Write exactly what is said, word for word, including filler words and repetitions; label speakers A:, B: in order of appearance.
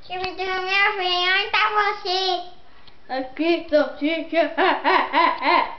A: Scooby Doo, meu filho, onde tá você?
B: Aqui, salsicha.